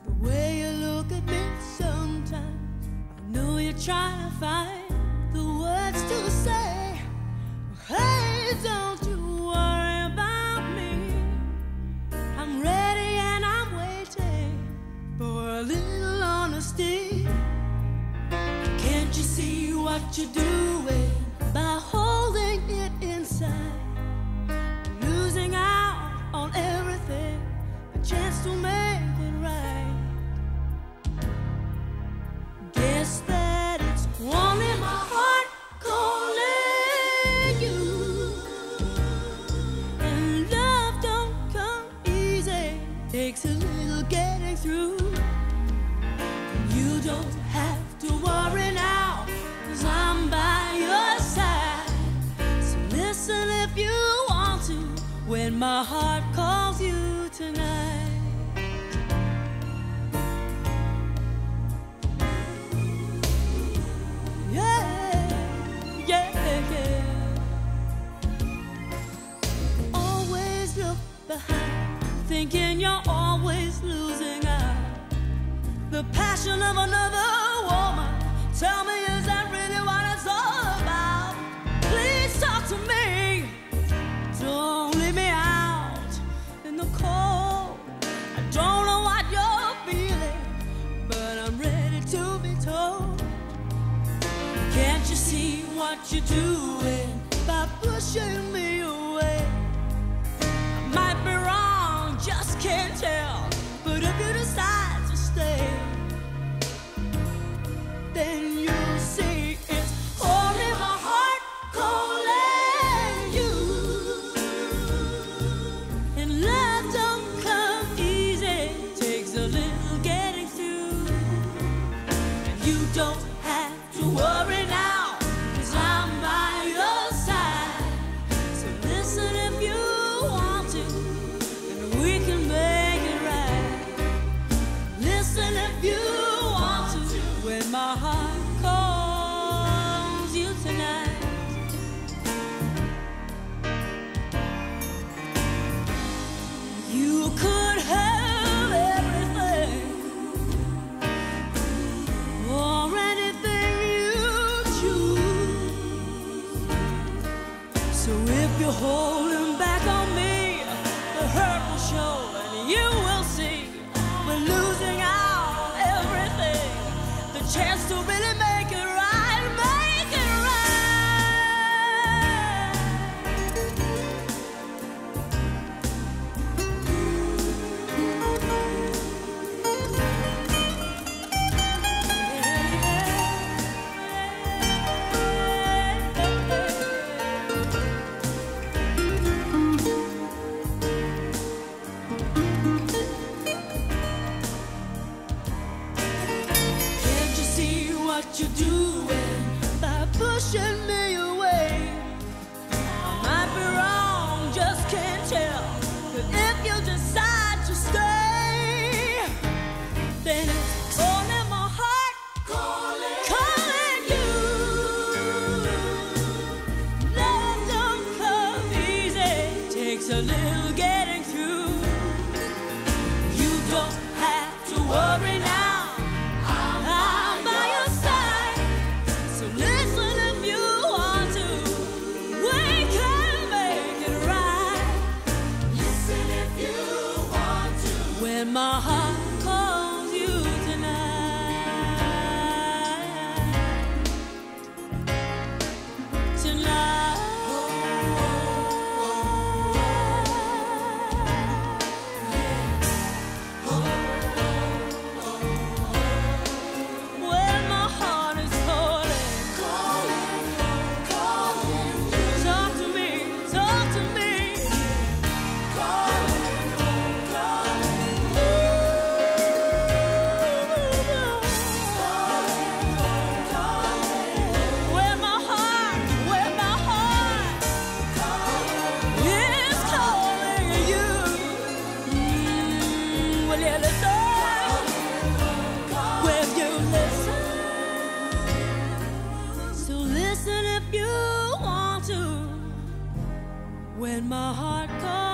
The way you look at me sometimes, I know you're trying to find the words to say. Hey, don't you worry about me. I'm ready and I'm waiting for a little honesty. Can't you see what you're doing by holding it inside? Losing out on everything, a chance to make it right. Guess that it's only my heart calling you. And love don't come easy, takes a little getting through. You don't have to worry now, 'cause I'm by your side. So listen if you want to, when my heart calls you tonight. Yeah, yeah, yeah. Always look behind, thinking you're always losing out. The passion of another woman, tell me, is that really what it's all about? Please talk to me, don't leave me out in the cold. I don't know what you're feeling, but I'm ready to be told. Can't you see what you're doing by pushing me away? I might be wrong, just can't tell, but if you decide to stay, then you'll see it's only my heart calling you. And love don't come easy, takes a little getting through. And you don't have to worry now, 'cause I'm by your side. So listen if you want to, and we can make it right. Listen if you want to, when my heart calls you tonight. You could have everything, or anything you choose. So if you're holding back on me, the hurt will show, and you will see we're losing out on everything. The chance to really make it right, make it right. Can't you see what you're doing by pushing me away? I might be wrong, just can't tell, but if you decide to stay, then it's only my heart calling you. Love don't come easy, takes a little getting through. You don't have to worry now, I'm by your side. So listen if you want to, we can make it right. Listen if you want to, when my heart calls you tonight. Tonight. When my heart is calling, talk to me, talk to me. When my heart is calling you, will you listen? Will you listen? So listen if you want to, when my heart calls.